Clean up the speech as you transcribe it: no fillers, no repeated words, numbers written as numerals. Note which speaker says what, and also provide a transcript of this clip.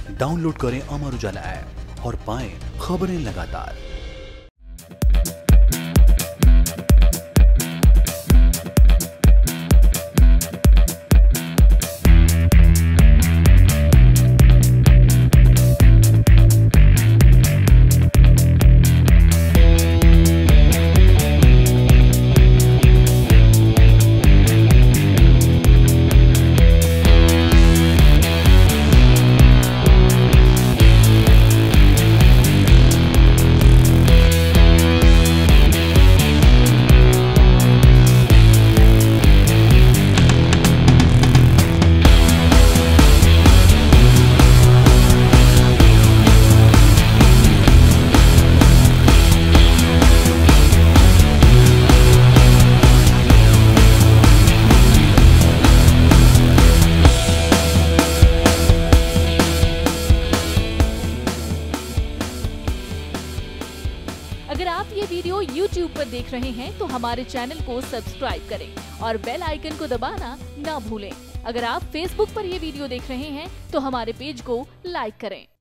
Speaker 1: Download करें Amar Ujala app और पाएं खबरें लगातार।
Speaker 2: अगर आप ये वीडियो YouTube पर देख रहे हैं तो हमारे चैनल को सब्सक्राइब करें और बेल आइकन को दबाना ना भूलें। अगर आप Facebook पर ये वीडियो देख रहे हैं तो हमारे पेज को लाइक करें।